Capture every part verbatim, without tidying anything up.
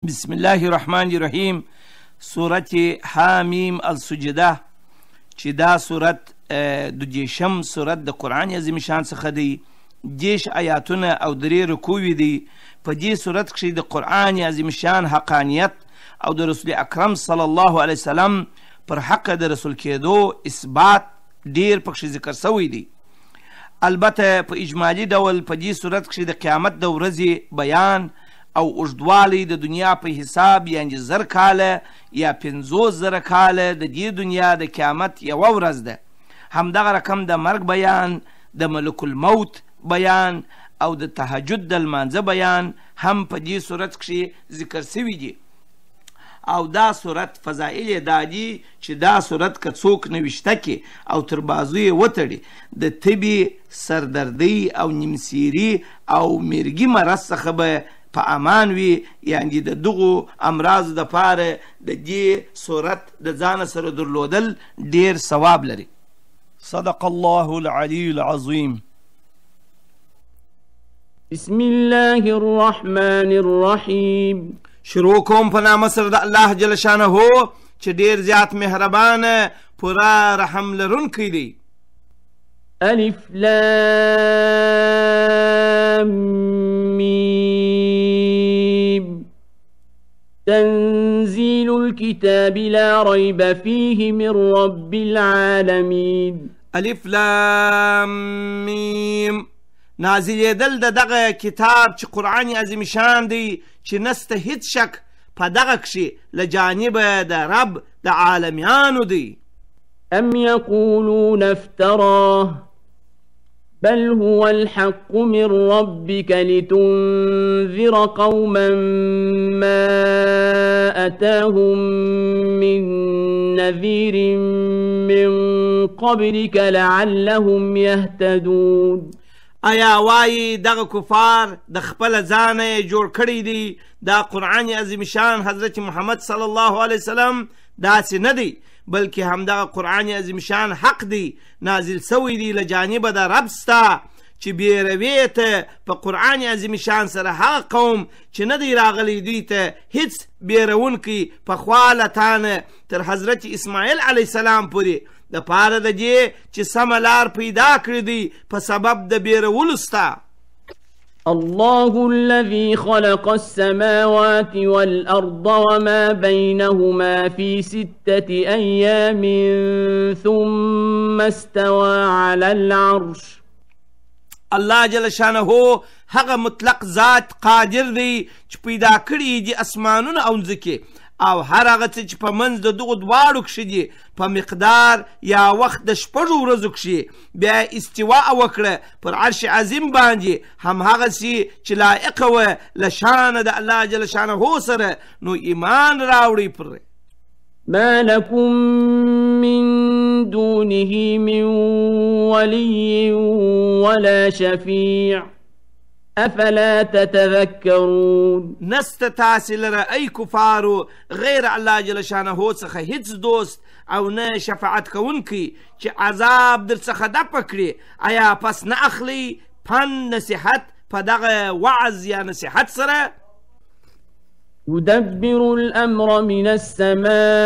بسم الله الرحمن الرحیم. سورت حامیم السجده چې دا سورت د دیشم سورت د قرآن عظیم شان څخه دی. دیش آیاتونه او درې رکوع دي. په دې سورت کښې د قرآن عظیم شان حقانیت او د رسول اکرم صلی الله علیه وسلم پر حق د رسول کېدو اثبات ډیر پکښې ذکر سوی دی. البته په اجمالي ډول په دې سورت کښې د قیامت د ورځې بیان او اوږدوالی د دنیا په حساب یعنې زر کاله یا پنځوس زره کاله د دې دنیا د قیامت یوه ورځ ده. همدغه رقم د مرګ بیان، د ملک الموت بیان او د تهجد د لمانځه بیان هم په دې صورت کښې ذکر سوي دي. او دا صورت فضایل یې دا دي چې دا صورت که څوک نوشته کې او تر بازو یې وتړي د تبې، سردردۍ او نیمسیري او مرګي مرض څخه به په امان وي. یعنې د دغو امراضو دپاره د دې صورت د ځانه سره درلودل ډیر ثواب لري. صدق الله العلی العظیم. بسم الله الرحمن الرحیم. شروع کوم په نامه سره د الله جل شانه چې ډیر زیات مهربانه پوره رحم لرونکی دی. الف لام میم. تنزيل الكتاب لا ريب فيه من رب العالمين. الف لام میم. نازلېدل د دغه کتاب چې قرآن عظیم شان دی چې نسته هیڅ شک په دغه کښې له جانبه د رب د عالمیانو دی. ام یقولون افتراه بل هو الحق من ربك لتنذر قوما ما أتاهم من نذير من قبلك لعلهم يهتدون. آیا وایي دغه کفار د خپله ځانه یې جوړ کړی دی دا قرآن عظیم شان حضرت محمد صلی الله علیه وسلم داسې نه دی، بلکې همدغه قرآن عظیم شان حق دی، نازل سوی دی له جانبه د رب ستا چې بیروې ته په قرآن عظیم شان سره هغه قوم چې نه دی راغلی دوی ته هیڅ بیرونکی پخوا له تانه تر حضرت اسماعیل علیه السلام پورې د پاره د دې چې سمه لار پیدا کړی دی په سبب د بیرولو ستا. الله الذي خلق السماوات والأرض وما بينهما في ستة أيام ثم استوى على العرش. الله جل شانه هغه مطلق ذات قادر دی چې پیدا کړي دي اسمانونه او ځمکې او هر هغه څه چې په منځ د دغو دواړو کښې دي په مقدار یا وخت د شپږو ورځو کښې بیا استوا وکړه پر عرش عظیم باندې همهغسې چې لایقه وه له شانه د الله جل شانه سره، نو ایمان راوړئ پرې. ما لكم من دونه من ولي ولا شفيع افلا تتذكرون. نست تاسې لره ای کفارو غیر الله جل شانه څخه هیڅ دوست او نه شفاعت کوونکی چې عذاب در څخه دفع کړي. آیا پس نه اخلي پند نصیحت په دغه وعظ یا نصیحت سره؟ يدبر الأمر من السماء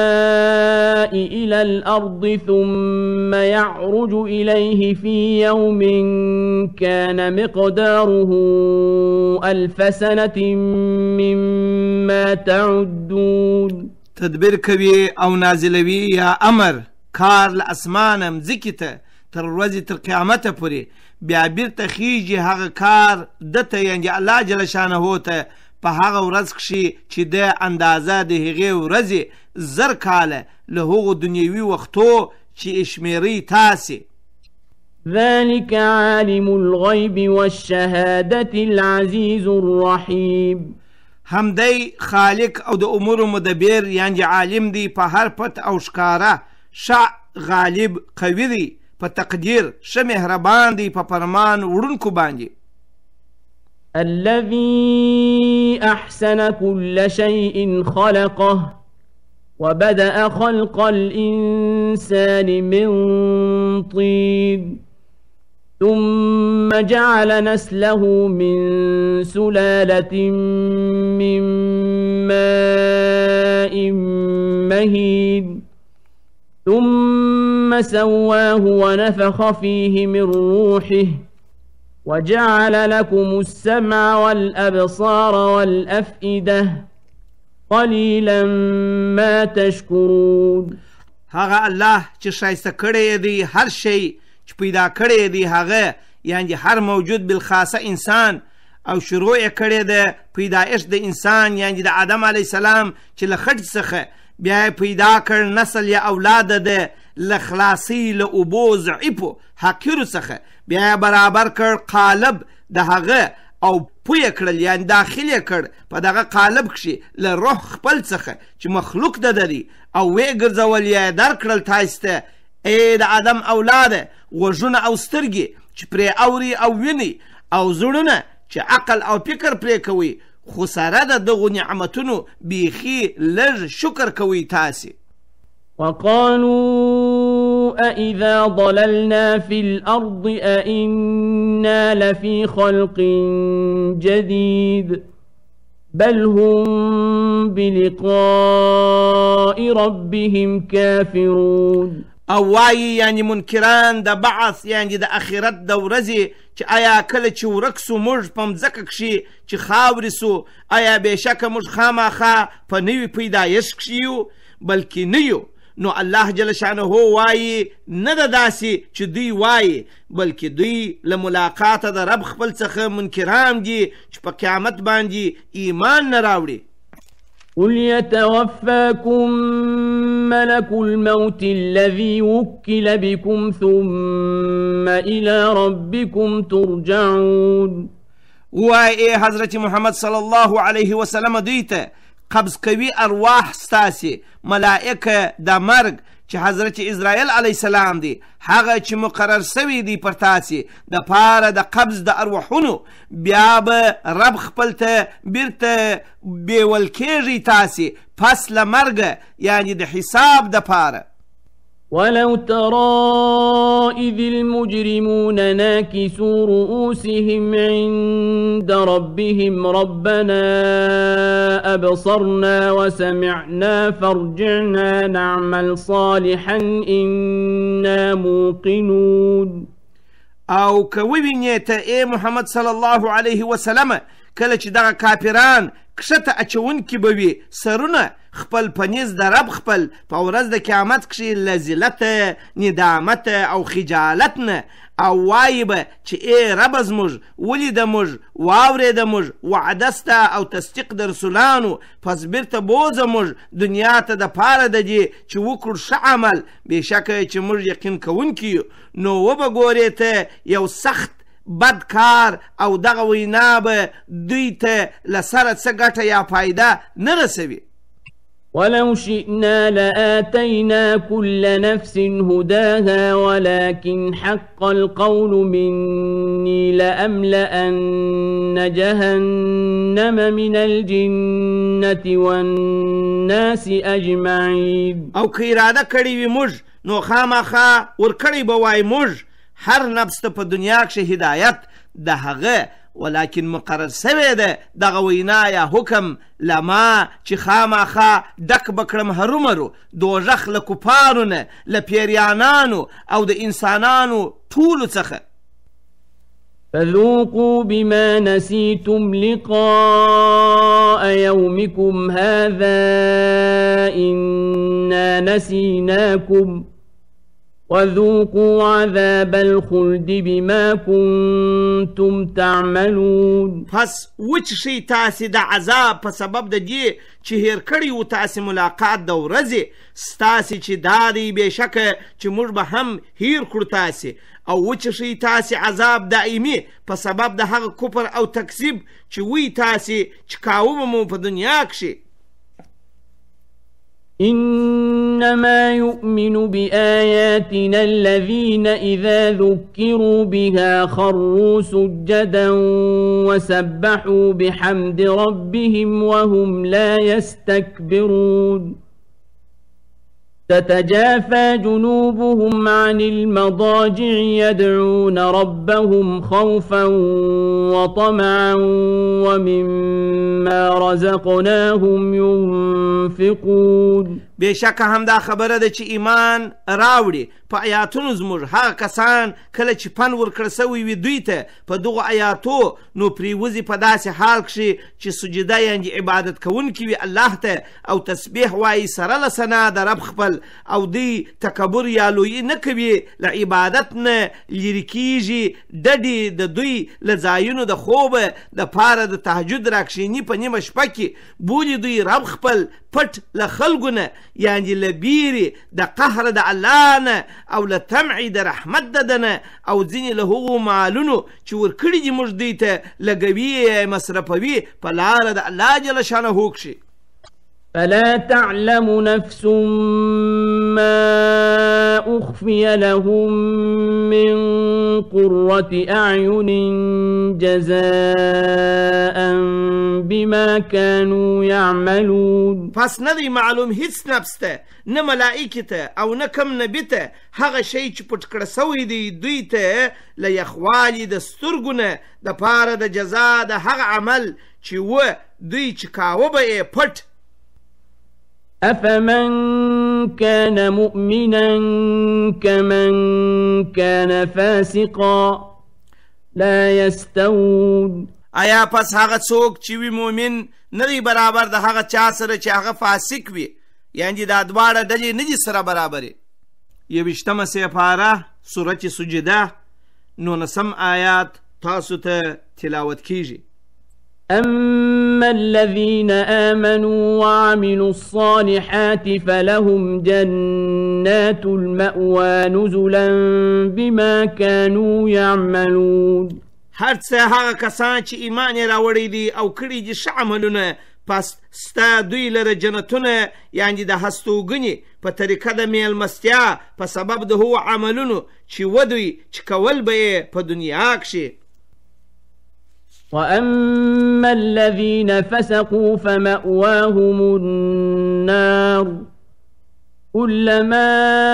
إلى الأرض ثم يعرج إليه في يوم كان مقداره ألف سنة مما تعدون. تدبیر کوي او نازلوي یا امر کار له اسمانه مځکې ته تر ورځې تر قیامته پورې، بیا بیرته خیږي هغه کار دته یعنې الله جل شانه ته په هغه ورځ کښې چې د اندازه د هغې ورځې زر کاله له هغو دنیوي وختو چې شمېرئ تاسې. ذلك عالم الغیب والشهادة العزیز الرحیم. همدی خالق او د امور مدبر یعنې عالم دی په هر پت او ښکاره، ښه غالب قوي دی په تقدیر، ښه مهربان دی په فرمان وړونکو باندې. الذي أحسن كل شيء خلقه وبدأ خلق الإنسان من طين ثم جعل نسله من سلالة من ماء مهين ثم سواه ونفخ فيه من روحه وجعل لكم السمع والأبصار والأفئدة قليلا ما تشكرون. هغه الله چې شایسته کړی دی هر شی چې پیدا کړی دی هغه یعنی هر موجود بالخاصه انسان او شروع یې کړی ده پیدایش د انسان یعنی د آدم علیه السلام چې له خټې څخه بیا پیدا کړ نسل یا اولاد ده له خلاصي له اوبو ضعیفو حقیرو څخه بیا برابر کړ قالب د هغه او پویه کړل یعنی داخل یې کړ په دغه قالب کښې له روح خپل څخه چې مخلوق ده دری او ویې ګرځول یې درکړل تاسې ته ای د آدم اولاده غوږونه او سترګې چې پرې اوري او ویني او زړونه چې عقل او فکر پرې کوي خو سره د دغو نعمتونو بیخي لږ شکر کوي تاسې. وقالوا أإذا ضللنا في الأرض أإنا لفي خلق جديد بل هم بلقاء ربهم كافرون. او وایي یعنی منکران د بعث یعنی د اخرت د ورځې چې آیا کله چې ورک سو موږ په مځکه کښې چې خاورې سو آیا بېشکه موږ خامخا په نوي پیدایش کښې یو بلکې نه یو. نو الله جل شانه وایي نه ده داسې چې دوی وایي بلکې دوی له ملاقاته د رب خپل څخه منکران دي چې په قیامت باندې ایمان نه راوړي. قل يتوفاكم ملك الموت الذي وكل بكم ثم إلى ربكم ترجعون. وای حضرت محمد صلی الله علیه وسلم دوی ته قبض کوي ارواح ستاسې ملائکه د مرګ چې حضرت اسرائیل علیه السلام دی هغه چې مقرر سوی دی پر تاسې د پاره د قبض د ارواحونو بیا به رب خپل ته بیرته بیول کېږي تاسې پس له مرګه یعنی د حساب د پاره. ولو ترى إذ المجرمون ناكسوا رؤوسهم عند ربهم ربنا أبصرنا وسمعنا فارجعنا نعمل صالحا إنا موقنون. او که ووینې ته ای محمد صلی الله علیه وسلم کله چې دغه کافران کښته اچونکي به وي سرونه خپل په نیز د رب خپل په ورځ د قیامت کښې له ذلته ندامته او خجالت نه او وایي به چې ای ربه زموږ ولیده موږ واورېده موږ وعده سته او تصدیق د رسولانو پس بیرته بوځه موږ دنیا ته د پاره د دې چې وکړو ښه عمل بېشکه چې موږ یقین کوونکي یو. نو وبه ګورې ته یو سخت بد کار او دغه وینا به دوی ته له سره څه ګټه یا فایده نه رسوي. ولو شئنا لآتينا كل نفس هداها ولكن حق القول مني لأملأن جهنم من الجنة والناس أجمعين. او که اراده کړې وي موږ نو خامخا ورکړی به وای موږ هر نفس ته په دنیا کښې هدایت د هغه ولیکن مقرر سوی ده دغه وینا یا حکم لما چې خامخا ډک به کړم هرومرو دوژخ له کفارو نه له پیریانانو او د انسانانو ټولو څخه. فذوقوا بما نسيتم لقاء يومكم هذا إنا نسيناكم وذوقوا عذاب الخلد بما كنتم تعملون. پس وچشئ تاسې د عذاب په سبب د دې چې هیر کړي وو تاسې ملاقات د ورځې ستاسې چې دا دی بېشکه چې موږ به هم هیر کړو تاسې او وچشئ تاسې عذاب دائمي په سبب د هغه کفر او تکذیب چې وی تاسې چې کاوه به مو په دنیا کښې. إنما يؤمن بآياتنا الذين إذا ذكروا بها خروا سجدا وسبحوا بحمد ربهم وهم لا يستكبرون. تتجافى جنوبهم عن المضاجع يدعون ربهم خوفا وطمعا ومما رزقناهم ينفقون. بېشکه همدا خبره ده چې ایمان راوړي په آیاتونو زموږ هغه کسان کله چې پن ورکړل سوی وي دوی ته په دغو آیاتو نو پریوځي په داسې حال کښې چې سجده یعنې عبادت کوونکي وي الله ته او تسبیح وایي سره له ثنا د رب خپل او دوی تکبر یا لویي نه کوي له عبادت نه لرې کېږي ډډې د دوی له ځایونو د خوبه دپاره د تهجد راکښېني په نیمه شپه کې بولي دوی رب خپل پټ له خلکو نه یعنې له بیرې د قهر د الله نه او له طمع د رحمت د ده نه او ځینې له هغو مالونو چې ورکړي دي موږ دوی ته لګوي یې مصرفوي په لاره د الله جل شانه کښې. فلا تعلم نفس ما أخفي لهم من قرة أعين جزاء بما كانوا يعملون. پس ندی معلوم هیڅ نفس ته نه ملائکې ته او نه کم نبي ته هغه شی چې پټ کړه سوی دی دوی ته له یخوالي د سترګو نه دپاره د جزا د هغه عمل چې و دوی چې کاوه به یې پټ. أفمن كان مؤمنا كمن كان فاسقا لا يستوون. آیا پس هغه څوک چې وي مؤمن نه دی برابر د هغه چا سره چې هغه فاسق وي یعنې دا دواړه ډلې نه دي سره برابرې. یویشتمه سپاره سورت سجده نولسم آیات تاسو ته تلاوت کیږي. أما الذين آمنوا وعملوا الصالحات فلهم جنات المأوى نزلا بما كانوا يعملون. هر څه هغه کسان چې ایمان یې راوړی دي او کړي دي ښه عملونه پس ستا دوی لره جنتونه یعنې د هستوګنې په طریقه د میلمستیا په سبب د هغو عملونو چې ودوی چې کول به یې په دنیا کښې. وأما الذين فسقوا فمأواهم النار كلما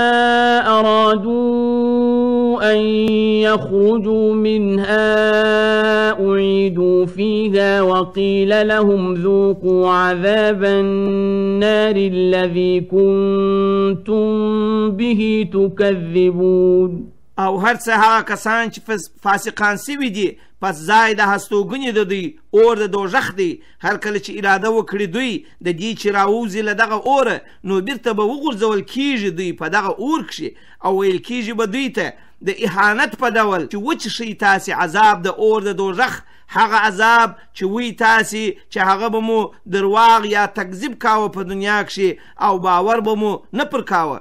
أرادوا أن يخرجوا منها أعيدوا فيها وقيل لهم ذوقوا عذاب النار الذي كنتم به تكذبون. او هر څه هغه کسان چې فاسقان سوي دي پس ځای د هستوګنې د دوی اور د دوژخ دی. هر کله چې اراده وکړي دوی د دې چې راوځي له دغه اوره نو بیرته به وغورځول کیږي دوی په دغه اور کښې او ویل کیږي به دوی ته د اهانت په ډول چې وچښئ تاسې عذاب د اور د دوژخ هغه عذاب چې وی تاسې چې هغه به مو درواغ یا تکذیب کاوه په دنیا کښې او باور به مو نه پر کاوه.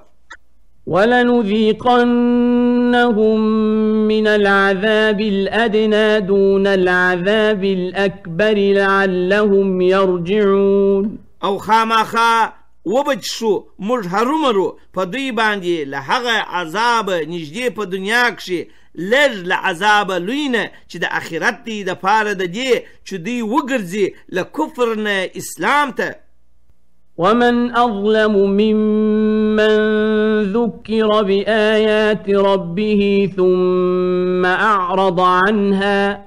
ولنذيقنهم من العذاب الأدنى دون العذاب الأكبر لعلهم يرجعون. او خامخا وبج شو موږ هرومرو په دوی باندې له هغه عذاب نږدې په دنیا کښې لږ له عذاب لوی نه چې د آخرت دی دپاره د دې چې دوی وګرځي له کفر نه اسلام ته. ومن أظلم ممن ذكر بآيات ربه ثم أعرض عنها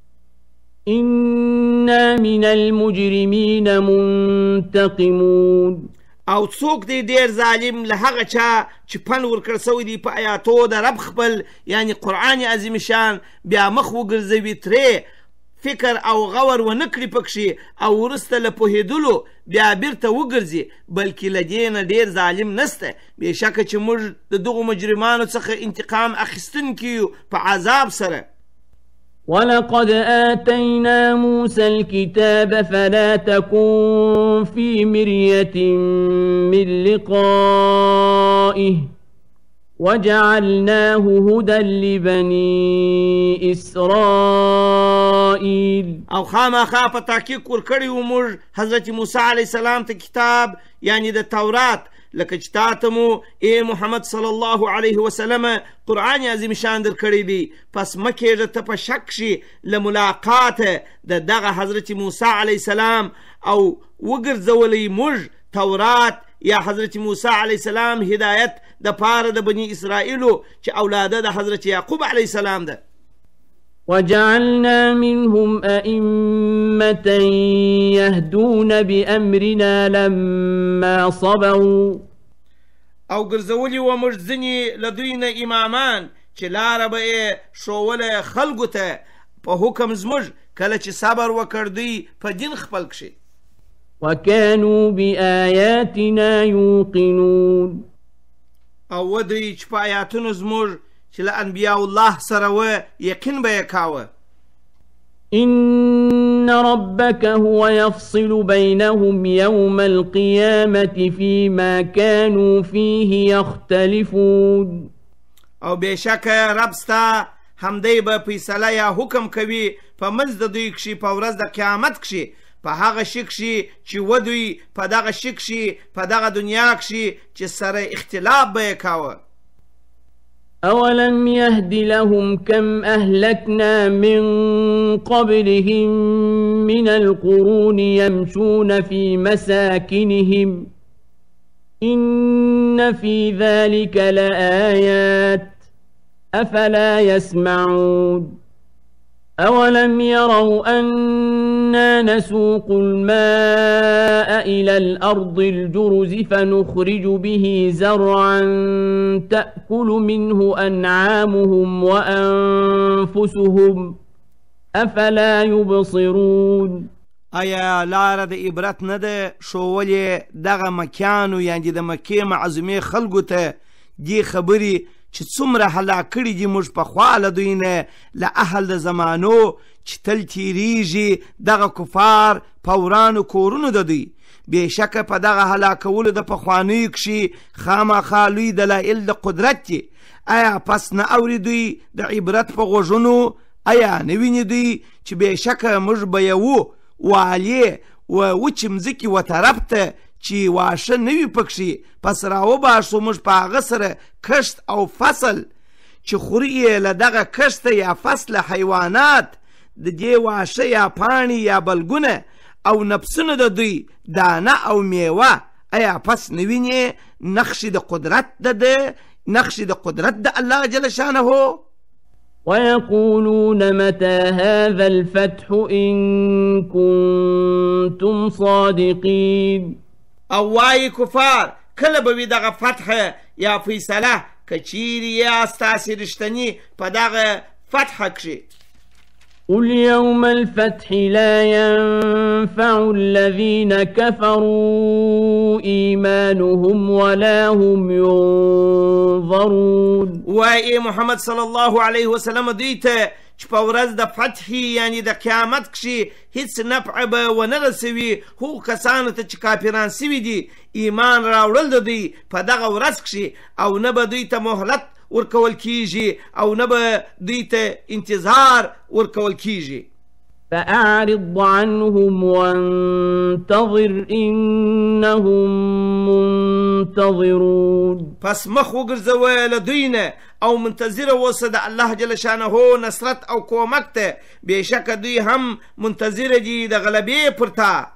إنا من المجرمين منتقمون. او څوک دی ډېر ظالم له هغه چا چې پن ورکړ سوی دی په آیاتو د رب خپل یعنې قرآن عظیم شان بیا مخ وګرځوي ترې فکر او غور ونه کړي پکښې او وروسته له پوهېدلو بیا بیرته وګرځي بلکې له دې نه ډېر ظالم نسته. بېشکه چې موږ د دغو مجرمانو څخه انتقام اخیستونکي یو په عذاب سره. ولقد آتينا موسى الكتاب فلا تكن في مرية من لقائه وجعلناه هدى لبني إسرائيل. او خامخا په تحقیق ورکړی و موږ حضرت موسی علیه السلام ته کتاب یعنی د تورات لکه چې تا ته مو ای محمد صلی الله علیه وسلم قرآن عظیم شان در کړی دی پس مه کېږه ته په شک شي له ملاقاته د دغه حضرت موسی علیه السلام او وګرځولی موږ تورات یا حضرت موسی علیه السلام هدایت د پاره د بني اسرائیلو چې اولاده د حضرت یعقوب علیه السلام ده. وجعلنا منهم أئمة يهدون بأمرنا لما صبروا او ګرځولي و موږ ځینې له دوی نه امامان چې لاره به یې ښووله خلکو ته په حکم زموږ کله چې صبر وکړ دوی په دین خپل کښې. وكانوا بآياتنا يوقنون او و دوی چې په آیاتونو زموږ چې له انبیاء الله سره و یقین به یې کاوه. إن ربك هو يفصل بينهم يوم القيامة فيما كانوا فيه يختلفون او بېشکه رب ستا همدی به فیصله یا حکم کوي په منځ د دوی کښې په ورځ د قیامت کښې په هغه شي کښې چې و دوی په دغه شي کښې په دغه دنیا کښې چې سره اختلاف به یې کاوه. أولم يهد لهم كم أهلكنا من قبلهم من القرون يمشون في مساكنهم إن في ذلك لآيات أفلا يسمعون أولم يروا أنا نسوق الماء إلى الأرض الجرز فنخرج به زرعا تأكل منه أنعامهم وأنفسهم أفلا يبصرون آیا لاره د عبرت نه ده ښوولې دغه مکیانو یعنې د مکې معظمې خلکو ته دې خبرې چې څومره هلاک کړي دي موږ پخوا له دوی نه له اهل د زمانو چې تل تېرېږي دغه کفار په ورانو کورونو د دوی. بېشکه په دغه هلاکولو د پخوانیو کښې خامخا لوی دلایل د قدرت دي. آیا پس نه اوري دوی د عبرت په غوږونو؟ آیا نه ویني دوی چې بېشکه موږ به یوو والې و وچې مځکې و طرف ته چې واښه نه وي پکښې پس راوباسو موږ په هغه سره کښت او فصل چې خوري یې له دغه کښته یا فصله حیوانات د دې واښه یا پاڼې یا بلګونه او نفسونه د دوی دانه او میوه. آیا پس نه وینې نقشې د قدرت د ده نقشې د قدرت د الله جل شانه؟ ويقولون متى هذا الفتح إن كنتم صادقين او وایي کفار کله به وي دغه فتح یا فیصله که چیرې یې ستاسې رښتني په دغه فتح کښې. قل يوم الفتح لا ينفع الذين كفروا إيمانهم ولا هم ينظرون. وایي محمد صلی الله علیه وسلم دوی ته چې په ورځ د فتح یعنې د قیامت کښې هیڅ نفع به ونه رسوي هغو کسانو ته چې کافران سوي دي ایمان راوړل د دوی په دغه ورځ کښې او نه به دوی ته مهلت ورکول کیږي او نه به دوی ته انتظار ورکول کیږي. فأعرض عنهم وانتظر إنهم منتظرون. پس مخ وګرځوه له دوی نه او منتظره اوسه د الله جل شانه نصرت او کومک ته. بېشکه دوی هم منتظره دي د غلبې پر تا.